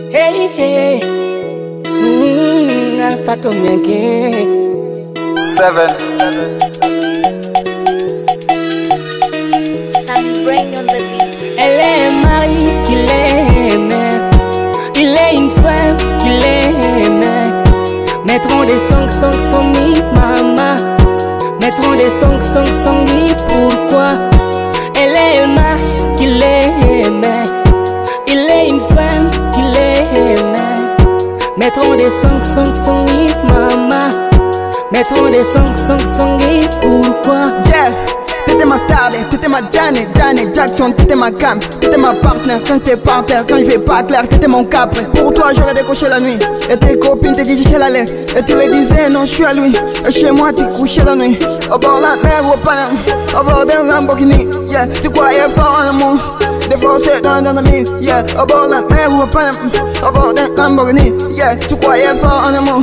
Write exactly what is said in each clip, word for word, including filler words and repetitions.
Hey, hey. Mm, Alpha Tomyake. Seven. Sammy Brain on the beat. Elle est mariée qu'il aime. Il est une femme qu'il aime. Mettront des songs, songs, songs, maman. Mettront des songs, songs, songs, pourquoi? Elle est le mari qu'il aime. Il est une femme qu'il aime. Mettront des songs, songs, songs, maman. Mettront des songs, songs, songs, pourquoi? Yeah, t'étais ma star, t'étais ma Janet, Janet Jackson, t'étais ma cam, t'étais ma partenaire quand t'es par terre, quand je vais pas clair, t'étais mon cap. Pour toi j'aurais décoché la nuit, et tes copines te disaient la l'air, et tu les disais non je suis à lui, et chez moi tu couchais la nuit, au bord de la mer ou au Paname, au bord d'un Lamborghini, yeah, tu croyais fort en amour, des fois c'est dans un ami, yeah, au bord de la mer ou au Paname, au bord d'un Lamborghini, yeah, tu croyais fort en amour.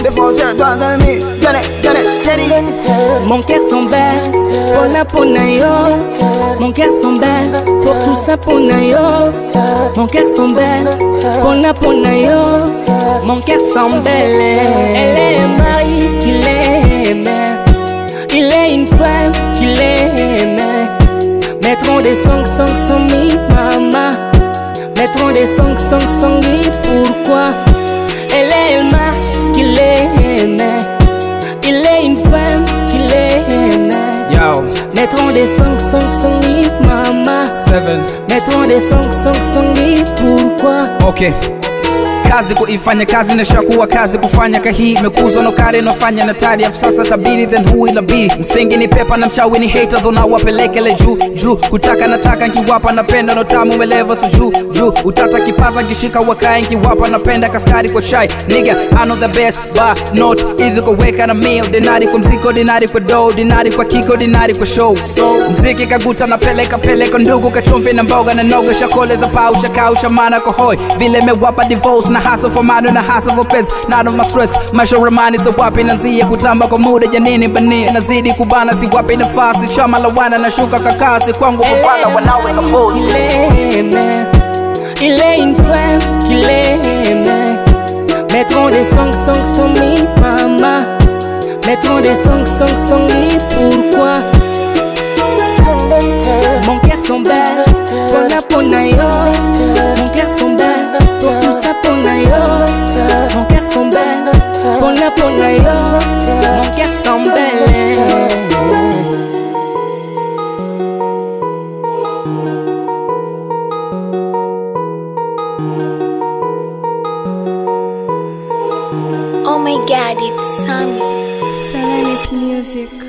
Mon cœur s'emballe, pona pona yo. Mon cœur s'emballe, pour tout ça pona yo. Mon cœur s'emballe, pona pona yo. Mon cœur s'emballe. Elle est un mari qu'il aime. Il est une femme qu'il aime. Mettront des songs, songs, songs, maman. Mettront des songs, songs, songs, pourquoi? Elle est un mari qu'il aime. Il est une femme qu'il aime. Yo. Mettront des songs, songs, songs, maman. Seven. Mettront des songs, songs, songs, pourquoi? Okay. Kazi kuifanya kazi na shakuwa kazi kufanya kahii imekuzwa no kare no fanya na tari ya sasa tabiri then who will be msingi ni pepa na mchawi ni hater dhona wapelekele juu juu kutaka nataka nkiwapa napenda no tamu melevo so juu juu utata kipaza kishika wakae nkiwapa napenda kaskari kwa chai nigga I know the best but not easy kuweka na meal dinari kwa mziko dinari kwa dough dinari kwa kiko dinari kwa show so mziki kaguta na peleka peleka ndugu kachumvi na mboga na noga shakole za pau shakau shamana kwa hoi vile mewapa divorce na hustle for money na hustle for pets none of my stress maisha ramani za wapi nanzia kutamba kwa muda janini bani nazidi kubana si wapi nafasi chama lawana na shuka kakasi kwangu kupanda wanawe kapozi il est une femme qu'il aime. Mettront des songs, songs, songs, maman. Mettront des songs, songs, songs, pourquoi? Mon cœur s'emballe, pona pona yo. Mon cœur s'emballe, pour tout ça pona yo. Mon cœur s'emballe, pona pona yo. Mon cœur s'emballe. Oh my god, it's Sammy. Serenity Music.